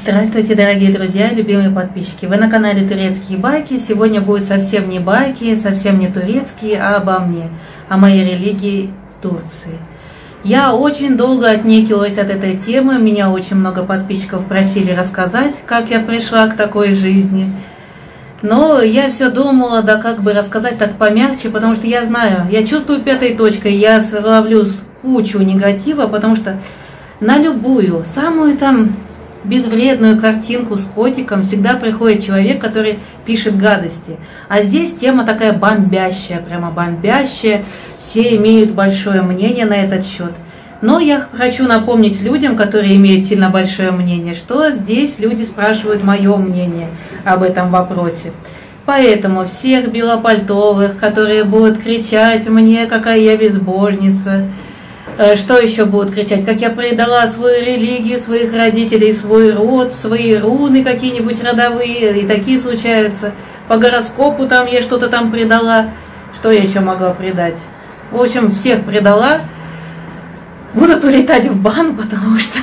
Здравствуйте, дорогие друзья, любимые подписчики! Вы на канале Турецкие байки. Сегодня будет совсем не байки, совсем не турецкие, а обо мне, о моей религии в Турции. Я очень долго отнекивалась от этой темы, меня очень много подписчиков просили рассказать, как я пришла к такой жизни. Но я все думала, да как бы рассказать так помягче, потому что я знаю, я чувствую пятой точкой, я ловлю кучу негатива, потому что на любую, самую там безвредную картинку с котиком всегда приходит человек, который пишет гадости. А здесь тема такая бомбящая, прямо бомбящая, все имеют большое мнение на этот счет. Но я хочу напомнить людям, которые имеют сильно большое мнение, что здесь люди спрашивают мое мнение об этом вопросе. Поэтому всех белопальтовых, которые будут кричать мне, какая я безбожница, что еще будут кричать, как я предала свою религию, своих родителей, свой род, свои руны какие-нибудь родовые, и такие случаются. По гороскопу там я что-то там предала, что я еще могла предать. В общем, всех предала. Будут улетать в бан, потому что,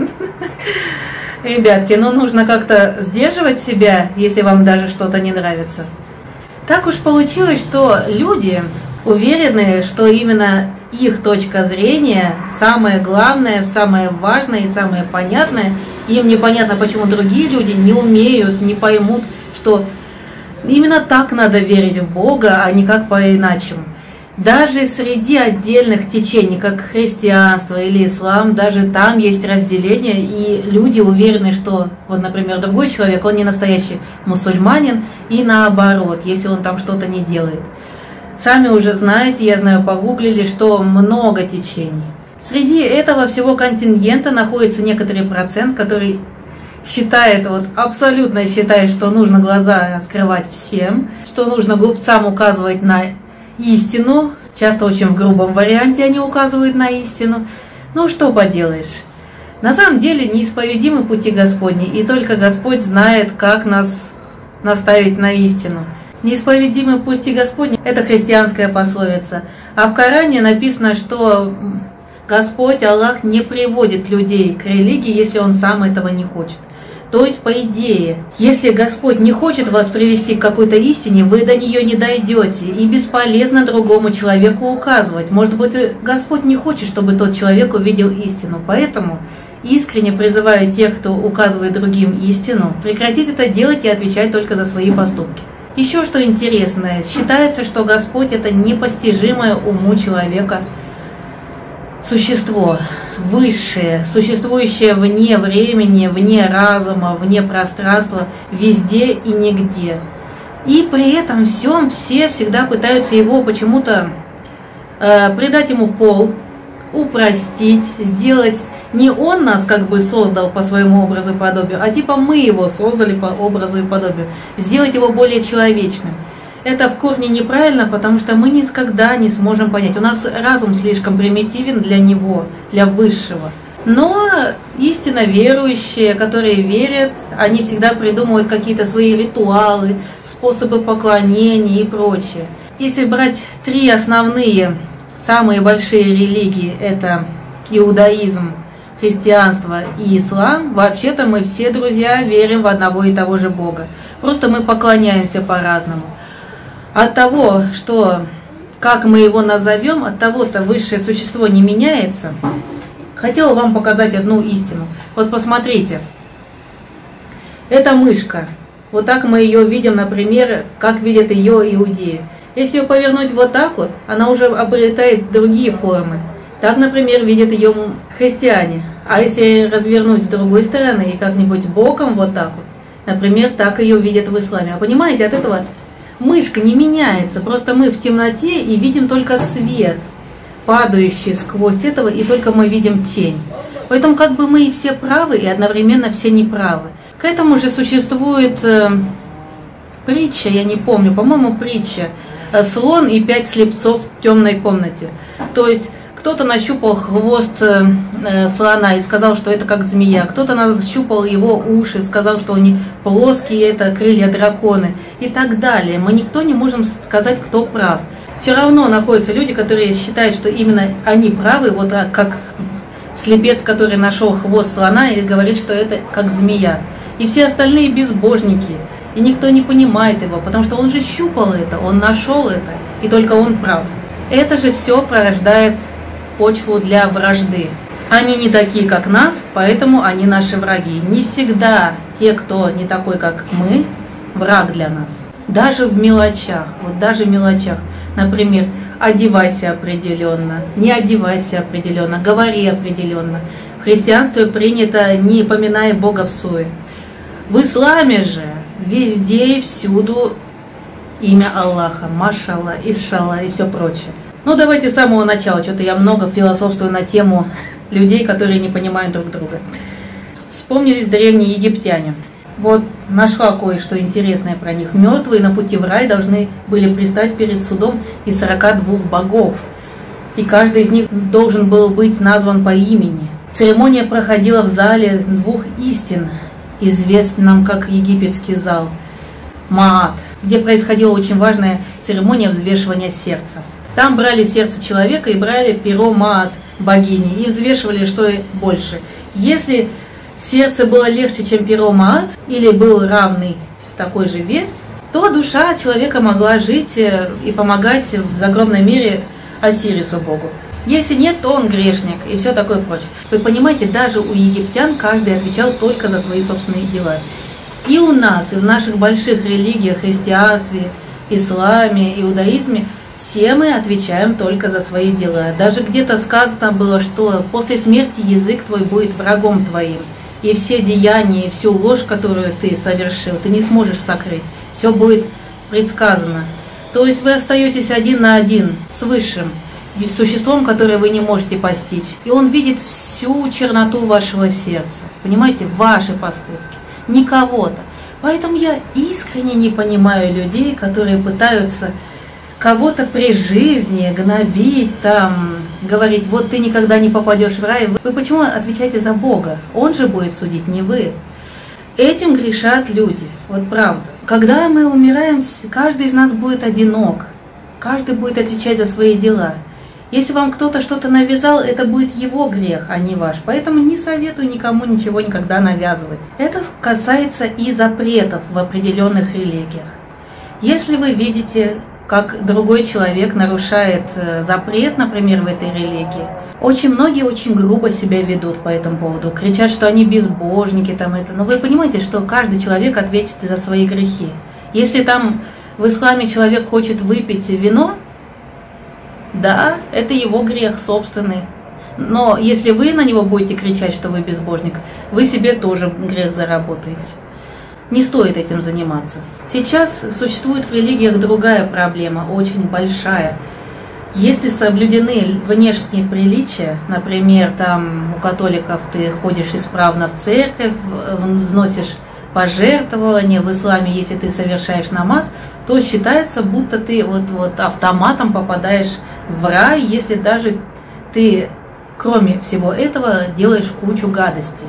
ребятки, ну нужно как-то сдерживать себя, если вам даже что-то не нравится. Так уж получилось, что люди уверены, что именно их точка зрения самое главное, самое важное и самое понятное. Им непонятно, почему другие люди не умеют, не поймут, что именно так надо верить в Бога, а не как по-иначему. Даже среди отдельных течений, как христианство или ислам, даже там есть разделение, и люди уверены, что, вот, например, другой человек, он не настоящий мусульманин, и наоборот, если он там что-то не делает. Сами уже знаете, я знаю, погуглили, что много течений. Среди этого всего контингента находится некоторый процент, который считает, вот абсолютно считает, что нужно глаза раскрывать всем, что нужно глупцам указывать на истину. Часто очень в грубом варианте они указывают на истину. Ну что поделаешь. На самом деле неисповедимы пути Господни, и только Господь знает, как нас наставить на истину. Неисповедимы пути Господни – это христианская пословица. А в Коране написано, что Господь, Аллах, не приводит людей к религии, если Он сам этого не хочет. То есть, по идее, если Господь не хочет вас привести к какой-то истине, вы до нее не дойдете, и бесполезно другому человеку указывать. Может быть, Господь не хочет, чтобы тот человек увидел истину. Поэтому искренне призываю тех, кто указывает другим истину, прекратить это делать и отвечать только за свои поступки. Еще что интересное, считается, что Господь – это непостижимое уму человека существо, высшее, существующее вне времени, вне разума, вне пространства, везде и нигде. И при этом всем все всегда пытаются его почему-то придать ему пол, упростить, сделать. Не он нас как бы создал по своему образу и подобию, а типа мы его создали по образу и подобию. Сделать его более человечным. Это в корне неправильно, потому что мы никогда не сможем понять. У нас разум слишком примитивен для него, для высшего. Но истинно верующие, которые верят, они всегда придумывают какие-то свои ритуалы, способы поклонения и прочее. Если брать три основные, самые большие религии, это иудаизм, христианство и ислам, вообще-то мы все, друзья, верим в одного и того же Бога. Просто мы поклоняемся по-разному. От того, что, как мы его назовем, от того-то высшее существо не меняется. Хотела вам показать одну истину. Вот посмотрите. Это мышка. Вот так мы ее видим, например, как видят ее иудеи. Если ее повернуть вот так вот, она уже обретает другие формы. Так, например, видят ее христиане. А если развернуть с другой стороны и как-нибудь боком вот так вот, например, так ее видят в исламе. А понимаете, от этого мышка не меняется. Просто мы в темноте и видим только свет, падающий сквозь этого, и только мы видим тень. Поэтому как бы мы и все правы, и одновременно все неправы. К этому же существует притча, я не помню, по-моему, притча. Слон и 5 слепцов в темной комнате. То есть кто-то нащупал хвост слона и сказал, что это как змея. Кто-то нащупал его уши, сказал, что они плоские, это крылья драконы. И так далее. Мы никто не можем сказать, кто прав. Все равно находятся люди, которые считают, что именно они правы, вот как слепец, который нашел хвост слона и говорит, что это как змея. И все остальные безбожники. И никто не понимает его, потому что он же щупал это, он нашел это, и только он прав. Это же все порождает почву для вражды. Они не такие, как нас, поэтому они наши враги. Не всегда те, кто не такой, как мы, враг для нас. Даже в мелочах, вот даже в мелочах. Например, одевайся определенно, не одевайся определенно, говори определенно. В христианстве принято не поминая Бога всуе. В исламе же везде и всюду имя Аллаха, Машалла, Ишалла и все прочее. Ну давайте с самого начала, что-то я много философствую на тему людей, которые не понимают друг друга. Вспомнились древние египтяне. Вот нашла кое-что интересное про них. Мертвые на пути в рай должны были предстать перед судом из 42 богов. И каждый из них должен был быть назван по имени. Церемония проходила в зале двух истин, известном как египетский зал Маат, где происходила очень важная церемония взвешивания сердца. Там брали сердце человека и брали перо Маат, богини, и взвешивали, что больше. Если сердце было легче, чем перо Маат, или был равный такой же вес, то душа человека могла жить и помогать в загробной мире Осирису Богу. Если нет, то он грешник и все такое прочее. Вы понимаете, даже у египтян каждый отвечал только за свои собственные дела. И у нас, и в наших больших религиях, христианстве, исламе, иудаизме, все мы отвечаем только за свои дела. Даже где-то сказано было, что после смерти язык твой будет врагом твоим. И все деяния, и всю ложь, которую ты совершил, ты не сможешь сокрыть. Все будет предсказано. То есть вы остаетесь один на один с Высшим, с существом, которое вы не можете постичь. И он видит всю черноту вашего сердца. Понимаете, ваши поступки, не кого-то. Поэтому я искренне не понимаю людей, которые пытаются кого-то при жизни гнобить, там, говорить, вот ты никогда не попадешь в рай. Вы почему отвечаете за Бога? Он же будет судить, не вы. Этим грешат люди, вот правда. Когда мы умираем, каждый из нас будет одинок, каждый будет отвечать за свои дела. Если вам кто-то что-то навязал, это будет его грех, а не ваш. Поэтому не советую никому ничего никогда навязывать. Это касается и запретов в определенных религиях. Если вы видите, как другой человек нарушает запрет, например, в этой религии, очень многие очень грубо себя ведут по этому поводу, кричат, что они безбожники, там это. Но вы понимаете, что каждый человек ответит за свои грехи. Если там в исламе человек хочет выпить вино, да, это его грех собственный. Но если вы на него будете кричать, что вы безбожник, вы себе тоже грех заработаете. Не стоит этим заниматься. Сейчас существует в религиях другая проблема, очень большая. Если соблюдены внешние приличия, например, там у католиков ты ходишь исправно в церковь, взносишь пожертвования, в исламе, если ты совершаешь намаз, то считается, будто ты вот автоматом попадаешь в рай, если даже ты, кроме всего этого, делаешь кучу гадостей.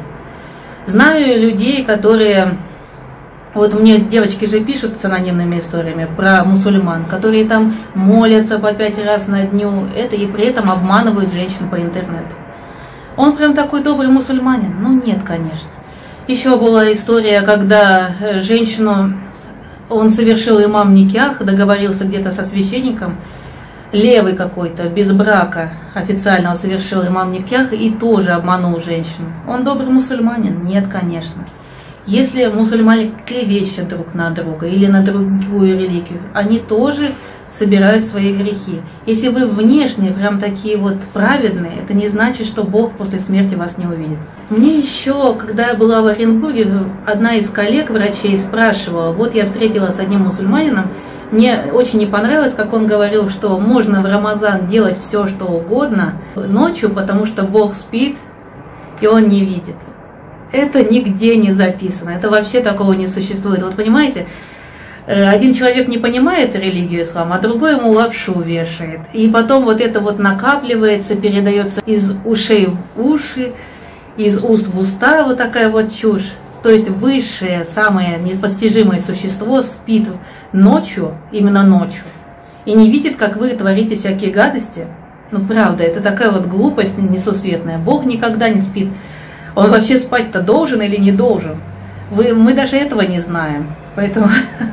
Знаю людей, которые... Вот мне девочки же пишут с анонимными историями про мусульман, которые там молятся по 5 раз на дню, это и при этом обманывают женщин по интернету. Он прям такой добрый мусульманин? Ну нет, конечно. Еще была история, когда женщину, он совершил имам никях, договорился где-то со священником, левый какой-то, без брака официального совершил имам никях и тоже обманул женщину. Он добрый мусульманин? Нет, конечно. Если мусульмане клевещут друг на друга или на другую религию, они тоже собирают свои грехи. Если вы внешне прям такие вот праведные, это не значит, что Бог после смерти вас не увидит. Мне еще, когда я была в Оренбурге, одна из коллег, врачей, спрашивала, вот я встретилась с одним мусульманином, мне очень не понравилось, как он говорил, что можно в Рамазан делать все, что угодно ночью, потому что Бог спит, и он не видит. Это нигде не записано, это вообще такого не существует. Вот понимаете, один человек не понимает религию ислама, а другой ему лапшу вешает. И потом вот это вот накапливается, передается из ушей в уши, из уст в уста, вот такая вот чушь. То есть высшее, самое непостижимое существо спит ночью, именно ночью, и не видит, как вы творите всякие гадости. Ну правда, это такая вот глупость несусветная. Бог никогда не спит. Он вообще спать-то должен или не должен? Мы даже этого не знаем. Поэтому,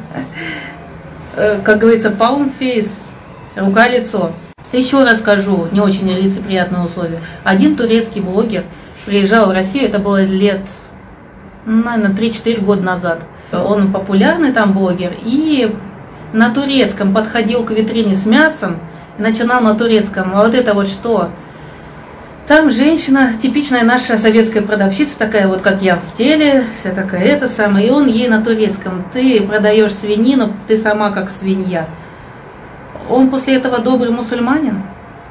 как говорится, palm face, рука-лицо. Еще расскажу, не очень нелицеприятные условия. Один турецкий блогер приезжал в Россию, это было лет, наверное, 3-4 года назад. Он популярный там блогер, и на турецком подходил к витрине с мясом, и начинал на турецком. А вот это вот что? Там женщина, типичная наша советская продавщица, такая вот, как я в теле, вся такая это самая, и он ей на турецком: ты продаешь свинину, ты сама как свинья. Он после этого добрый мусульманин?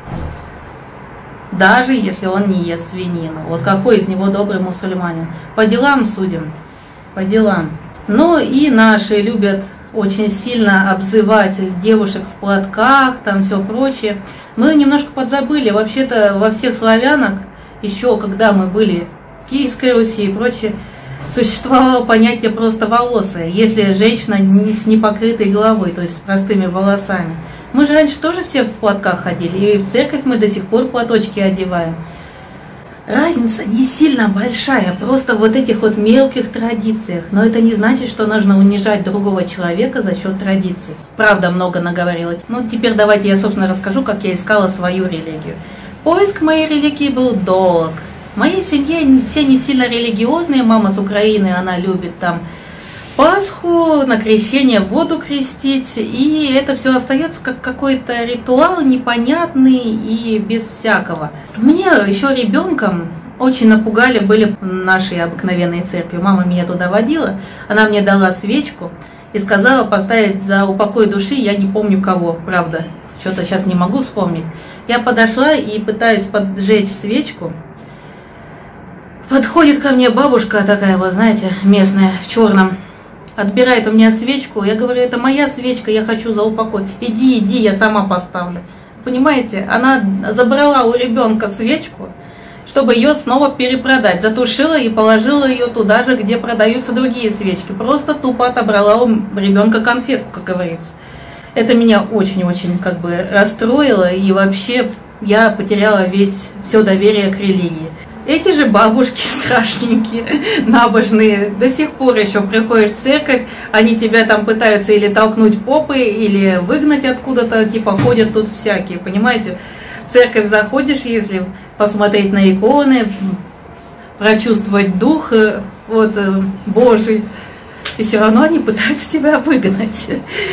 Даже если он не ест свинину. Вот какой из него добрый мусульманин? По делам судим, по делам. Но и наши любят очень сильно обзывать девушек в платках, там все прочее. Мы немножко подзабыли, вообще-то во всех славянах, еще когда мы были в Киевской Руси и прочее, существовало понятие просто волосая, если женщина с непокрытой головой, то есть с простыми волосами. Мы же раньше тоже все в платках ходили, и в церковь мы до сих пор платочки одеваем. Разница не сильно большая, просто в вот этих вот мелких традициях. Но это не значит, что нужно унижать другого человека за счет традиций. Правда, много наговорила. Ну, теперь давайте я, собственно, расскажу, как я искала свою религию. Поиск моей религии был долг. В моей семье все не сильно религиозные. Мама с Украины, она любит там Пасху, на крещение воду крестить. И это все остается как какой-то ритуал непонятный и без всякого. Мне еще ребенком очень напугали были наши обыкновенные церкви. Мама меня туда водила, она мне дала свечку и сказала поставить за упокой души, я не помню кого, правда, что-то сейчас не могу вспомнить. Я подошла и пытаюсь поджечь свечку. Подходит ко мне бабушка такая, вот знаете, местная, в черном. Отбирает у меня свечку, я говорю: это моя свечка, я хочу за упокой. Иди, я сама поставлю. Понимаете, она забрала у ребенка свечку, чтобы ее снова перепродать. Затушила и положила ее туда же, где продаются другие свечки. Просто тупо отобрала у ребенка конфетку, как говорится. Это меня очень-очень как бы расстроило, и вообще я потеряла все доверие к религии. Эти же бабушки страшненькие, набожные, до сих пор еще приходишь в церковь, они тебя там пытаются или толкнуть попой, или выгнать откуда-то, типа ходят тут всякие, понимаете? В церковь заходишь, если посмотреть на иконы, прочувствовать дух вот, Божий, и все равно они пытаются тебя выгнать.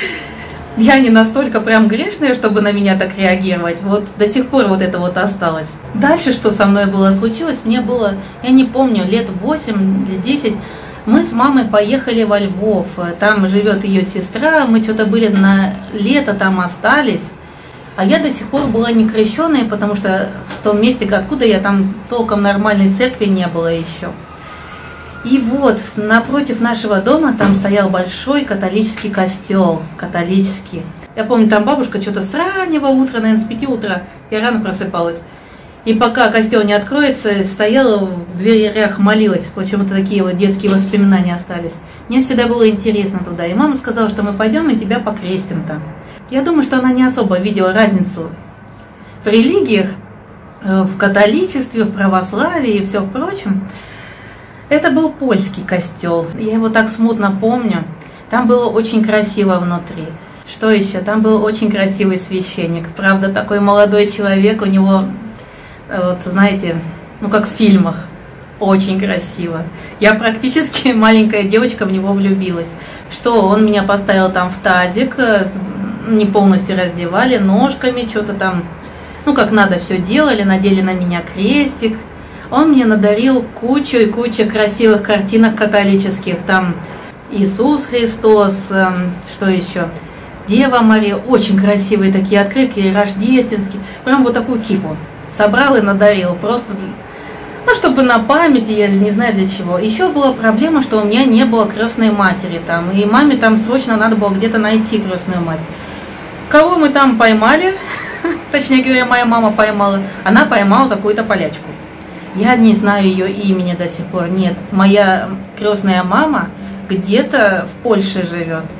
Я не настолько прям грешная, чтобы на меня так реагировать. Вот до сих пор вот это вот осталось. Дальше, что со мной случилось, мне было, я не помню, лет 8 или 10. Мы с мамой поехали во Львов. Там живет ее сестра. Мы что-то были на лето там остались. А я до сих пор была не крещеная, потому что в том месте, откуда я, там толком нормальной церкви не было еще. И вот, напротив нашего дома там стоял большой католический костел, католический. Я помню, там бабушка что-то с раннего утра, наверное, с 5 утра, я рано просыпалась. И пока костел не откроется, стояла в дверях, молилась. Почему-то такие вот детские воспоминания остались. Мне всегда было интересно туда. И мама сказала, что мы пойдем и тебя покрестим там. Я думаю, что она не особо видела разницу в религиях, в католичестве, в православии и все прочем. Это был польский костел, я его так смутно помню. Там было очень красиво внутри. Что еще? Там был очень красивый священник. Правда, такой молодой человек, у него, вот знаете, ну как в фильмах, очень красиво. Я практически, маленькая девочка, в него влюбилась. Что, он меня поставил там в тазик, не полностью раздевали, ножками, что-то там, ну как надо все делали, надели на меня крестик. Он мне надарил кучу и кучу красивых картинок католических. Там Иисус Христос, что еще? Дева Мария. Очень красивые такие открытки, рождественские. Прям вот такую кипу. Собрал и надарил. Просто, ну, чтобы на память, я не знаю для чего. Еще была проблема, что у меня не было крестной матери там. И маме там срочно надо было где-то найти крестную мать. Кого мы там поймали? Точнее говоря, моя мама поймала. Она поймала какую-то полячку. Я не знаю ее имени до сих пор, нет. Моя крестная мама где-то в Польше живет.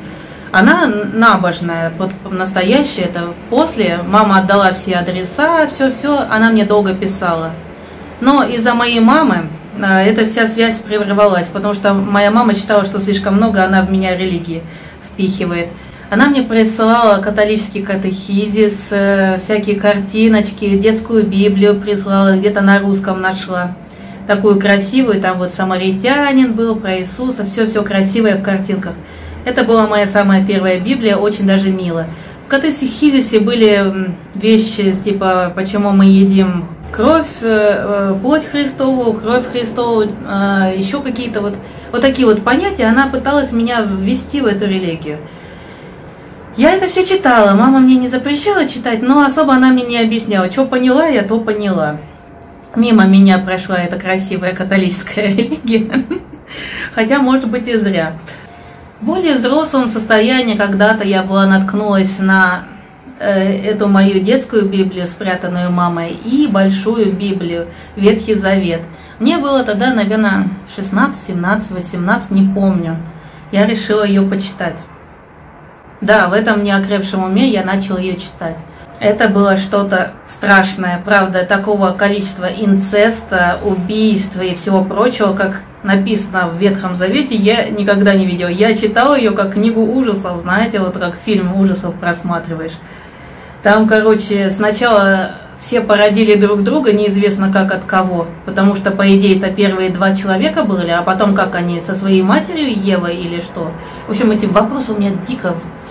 Она набожная, вот настоящая, это после. Мама отдала все адреса, все, она мне долго писала. Но из-за моей мамы эта вся связь прервалась, потому что моя мама считала, что слишком много она в меня религии впихивает. Она мне присылала католический катехизис, всякие картиночки, детскую Библию прислала, где-то на русском нашла. Такую красивую, там вот самаритянин был, про Иисуса, все красивое в картинках. Это была моя самая первая Библия, очень даже мило. В катехизисе были вещи типа «Почему мы едим кровь, плоть Христову, кровь Христову», еще какие-то вот такие вот понятия. Она пыталась меня ввести в эту религию. Я это все читала, мама мне не запрещала читать, но особо она мне не объясняла. Что поняла, я то поняла. Мимо меня прошла эта красивая католическая религия, хотя, может быть, и зря. В более взрослом состоянии когда-то я была наткнулась на эту мою детскую Библию, спрятанную мамой, и большую Библию, Ветхий Завет. Мне было тогда, наверное, 16, 17, 18, не помню. Я решила ее почитать. Да, в этом неокрепшем уме я начала ее читать. Это было что-то страшное, правда, такого количества инцеста, убийств и всего прочего, как написано в Ветхом Завете, я никогда не видела. Я читала ее как книгу ужасов, знаете, вот как фильм ужасов просматриваешь. Там, короче, сначала все породили друг друга, неизвестно как от кого, потому что, по идее, это первые два человека были, а потом как они со своей матерью, Евой или что. В общем, эти вопросы у меня дико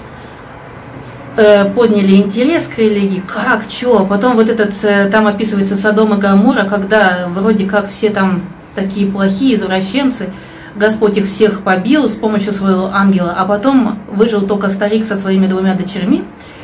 подняли интерес к религии, как, что, потом вот этот, там описывается Содом и Гоморра, когда вроде как все там такие плохие извращенцы, Господь их всех побил с помощью своего ангела, а потом выжил только старик со своими двумя дочерьми,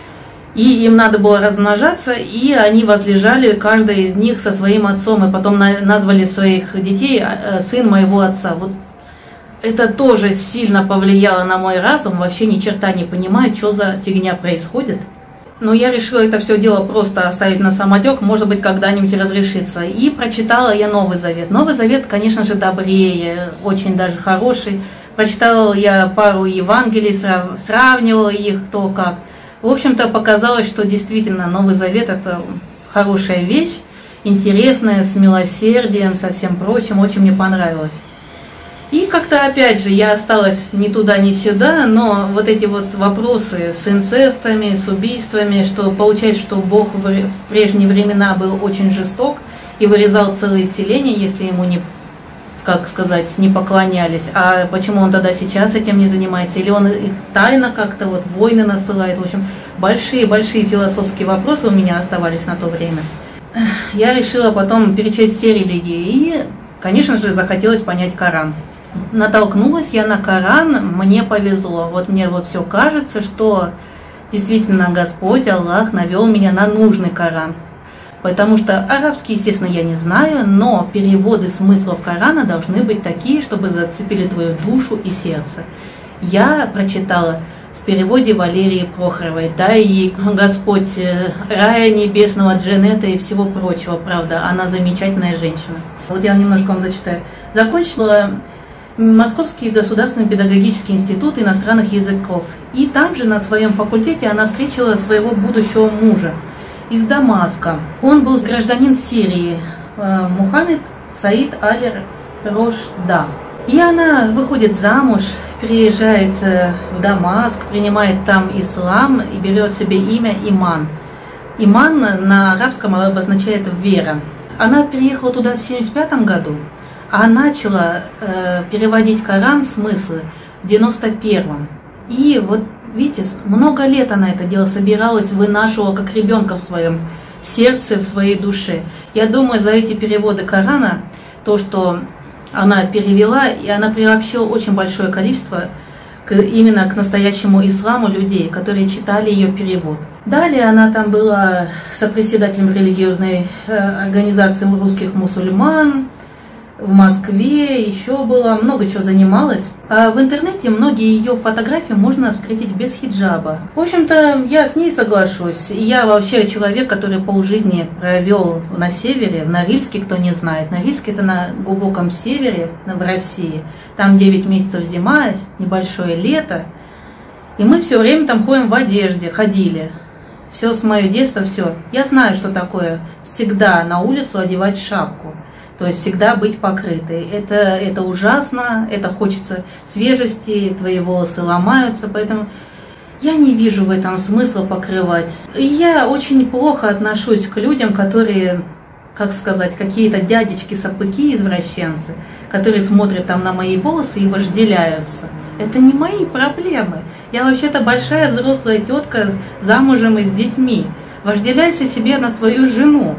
и им надо было размножаться, и они возлежали, каждая из них со своим отцом, и потом назвали своих детей сын моего отца. Вот это тоже сильно повлияло на мой разум, вообще ни черта не понимаю, что за фигня происходит. Но я решила это все дело просто оставить на самотек, может быть, когда-нибудь разрешится. И прочитала я Новый Завет. Новый Завет, конечно же, добрее, очень даже хороший. Прочитала я пару Евангелий, сравнивала их, кто как. В общем-то, показалось, что действительно Новый Завет – это хорошая вещь, интересная, с милосердием, со всем прочим, очень мне понравилось. И как-то опять же я осталась ни туда, ни сюда, но вот эти вот вопросы с инцестами, с убийствами, что получается, что Бог в прежние времена был очень жесток и вырезал целые селения, если ему не, как сказать, не поклонялись. А почему он тогда сейчас этим не занимается? Или он их тайно как-то вот войны насылает? В общем, большие философские вопросы у меня оставались на то время. Я решила потом перечесть все религии и, конечно же, захотелось понять Коран. Натолкнулась я на Коран, мне повезло. Вот мне вот все кажется, что действительно Господь, Аллах навел меня на нужный Коран. Потому что арабский, естественно, я не знаю, но переводы смыслов Корана должны быть такие, чтобы зацепили твою душу и сердце. Я прочитала в переводе Валерии Прохоровой, дай ей Господь рая небесного, дженнета и всего прочего, правда, она замечательная женщина. Вот я немножко вам зачитаю. Закончила Московский государственный педагогический институт иностранных языков. И там же на своем факультете она встретила своего будущего мужа из Дамаска. Он был гражданин Сирии, Мухаммед Саид Аль-Рошда. И она выходит замуж, приезжает в Дамаск, принимает там ислам и берет себе имя Иман. Иман на арабском обозначает «вера». Она переехала туда в 1975 году, а начала переводить Коран смыслы в 91-м. И вот видите, много лет она это дело собиралась, вынашивала как ребенка в своем сердце, в своей душе. Я думаю, за эти переводы Корана, то, что она перевела, и она приобщила очень большое количество именно к настоящему исламу людей, которые читали ее перевод. Далее она там была сопредседателем религиозной организации русских мусульман в Москве, еще было много чего занималась. А в интернете многие ее фотографии можно встретить без хиджаба. В общем-то, я с ней соглашусь. Я вообще человек, который полжизни провел на севере, в Норильске, кто не знает. Норильск — это на глубоком севере, в России. Там 9 месяцев зима, небольшое лето. И мы все время там ходим в одежде, ходили. Все с моего детства, все. Я знаю, что такое всегда на улицу одевать шапку. То есть всегда быть покрытой. Это ужасно, это хочется свежести, твои волосы ломаются, поэтому я не вижу в этом смысла покрывать. И я очень плохо отношусь к людям, которые, как сказать, какие-то дядечки-сапыки, извращенцы, которые смотрят там на мои волосы и вожделяются. Это не мои проблемы. Я вообще-то большая взрослая тетка, замужем и с детьми. Вожделяйся себе на свою жену.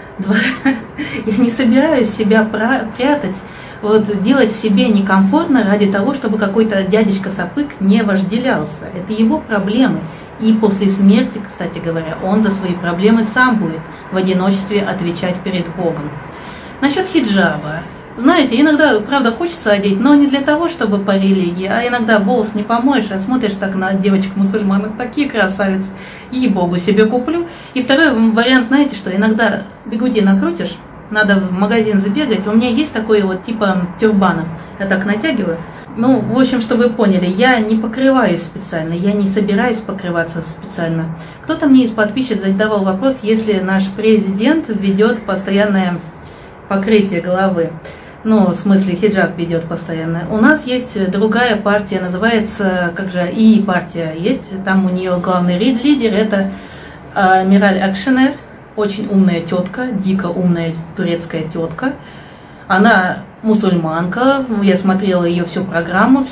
Я не собираюсь себя прятать, вот, делать себе некомфортно ради того, чтобы какой-то дядечка-сапык не вожделялся. Это его проблемы. И после смерти, кстати говоря, он за свои проблемы сам будет в одиночестве отвечать перед Богом. Насчет хиджаба. Знаете, иногда, правда, хочется одеть, но не для того, чтобы по религии, а иногда волос не помоешь, а смотришь так на девочек-мусульманок, такие красавицы, ей-богу, себе куплю. И второй вариант, знаете что, иногда бигуди накрутишь, надо в магазин забегать, у меня есть такой вот типа тюрбана, я так натягиваю. Ну, в общем, чтобы вы поняли, я не покрываюсь специально, я не собираюсь покрываться специально. Кто-то мне из подписчиков задавал вопрос, если наш президент ведет постоянное покрытие головы. Ну, в смысле, хиджаб ведет постоянно. У нас есть другая партия, называется, как же, и партия есть. Там у нее главный лидер, это Мираль Акшенер, очень умная тетка, дико умная турецкая тетка. Она мусульманка, я смотрела ее всю программу,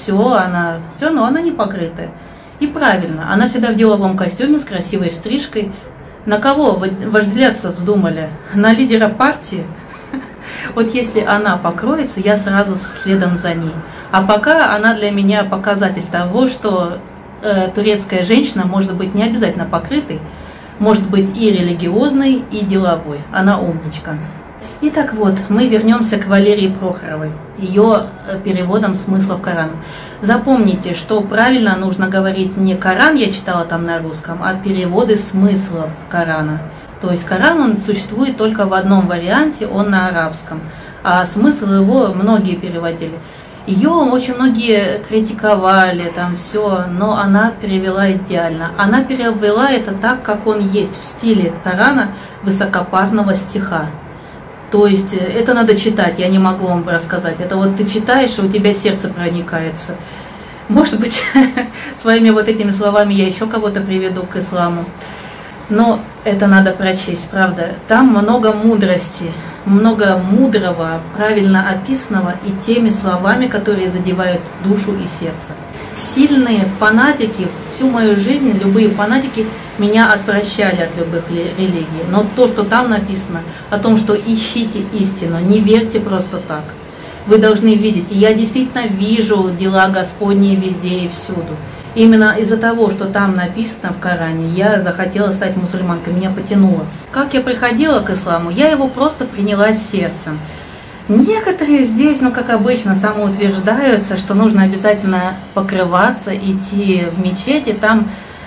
но она не покрытая. И правильно, она всегда в деловом костюме с красивой стрижкой. На кого вожделяться вздумали? На лидера партии? Вот если она покроется, я сразу следом за ней. А пока она для меня показатель того, что турецкая женщина может быть не обязательно покрытой, может быть и религиозной, и деловой. Она умничка. Итак, вот, мы вернемся к Валерии Прохоровой, ее переводом смыслов Корана. Запомните, что правильно нужно говорить не Коран, я читала там на русском, а переводы смыслов Корана. То есть Коран, он существует только в одном варианте, он на арабском, а смысл его многие переводили. Ее очень многие критиковали, там все, но она перевела идеально. Она перевела это так, как он есть, в стиле Корана высокопарного стиха. То есть это надо читать, я не могу вам рассказать. Это вот ты читаешь, и у тебя сердце проникается. Может быть, своими вот этими словами я еще кого-то приведу к исламу. Но это надо прочесть, правда. Там много мудрости, много мудрого, правильно описанного и теми словами, которые задевают душу и сердце. Сильные фанатики, всю мою жизнь, любые фанатики меня отвращали от любых религий. Но то, что там написано, о том, что ищите истину, не верьте просто так. Вы должны видеть. И я действительно вижу дела Господни везде и всюду. Именно из-за того, что там написано в Коране, я захотела стать мусульманкой, меня потянуло. Как я приходила к исламу, я его просто приняла сердцем. Некоторые здесь, ну как обычно, самоутверждаются, что нужно обязательно покрываться, идти в мечеть, и там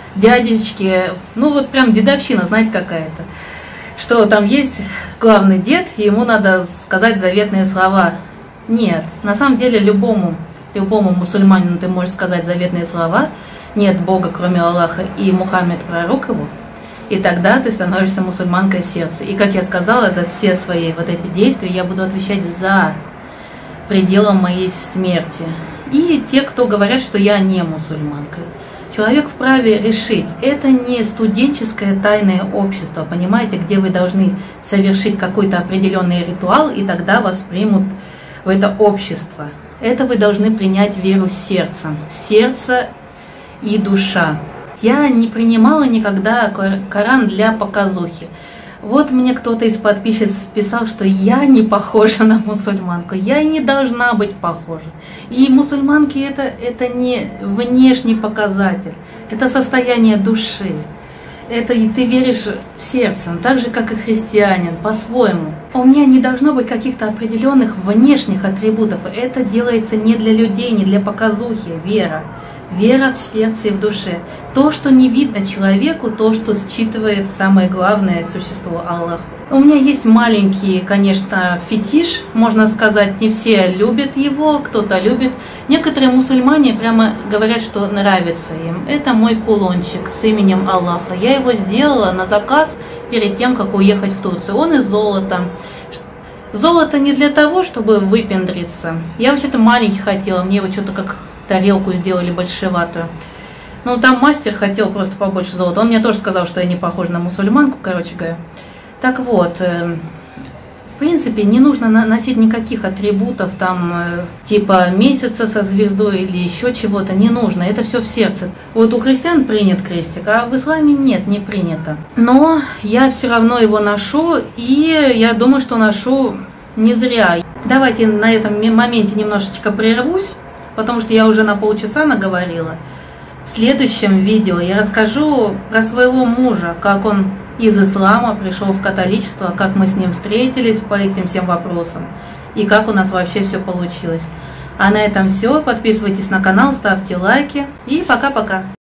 дядечки, ну вот прям дедовщина, знаете, какая-то. Что там есть главный дед, и ему надо сказать заветные слова. Нет, на самом деле любому мусульманину ты можешь сказать заветные слова, нет Бога, кроме Аллаха, и Мухаммед пророк его, и тогда ты становишься мусульманкой в сердце. И как я сказала, за все свои вот эти действия я буду отвечать за пределом моей смерти. И те, кто говорят, что я не мусульманка. Человек вправе решить, это не студенческое тайное общество, понимаете, где вы должны совершить какой-то определенный ритуал, и тогда вас примут в это общество. Это вы должны принять веру сердцем. Сердце и душа. Я не принимала никогда Коран для показухи. Вот мне кто-то из подписчиков писал, что я не похожа на мусульманку. Я и не должна быть похожа. И мусульманки это не внешний показатель. Это состояние души. Это и ты веришь сердцем, так же, как и христианин, по-своему. У меня не должно быть каких-то определенных внешних атрибутов. Это делается не для людей, не для показухи. Вера. Вера в сердце и в душе. То, что не видно человеку, то, что считывает самое главное существо Аллах. У меня есть маленький, конечно, фетиш, можно сказать, не все любят его, кто-то любит. Некоторые мусульмане прямо говорят, что нравится им. Это мой кулончик с именем Аллаха. Я его сделала на заказ перед тем, как уехать в Турцию. Он из золота. Золото не для того, чтобы выпендриться. Я вообще-то маленький хотела, мне его что-то как тарелку сделали большеватую. Ну, там мастер хотел просто побольше золота. Он мне тоже сказал, что я не похожа на мусульманку, короче говоря. Так вот, в принципе, не нужно носить никаких атрибутов, там, типа месяца со звездой или еще чего-то, не нужно, это все в сердце. Вот у христиан принят крестик, а в исламе нет, не принято. Но я все равно его ношу, и я думаю, что ношу не зря. Давайте на этом моменте немножечко прервусь, потому что я уже на полчаса наговорила. В следующем видео я расскажу про своего мужа, как он из ислама пришел в католичество, как мы с ним встретились по этим всем вопросам и как у нас вообще все получилось. А на этом все. Подписывайтесь на канал, ставьте лайки и пока-пока.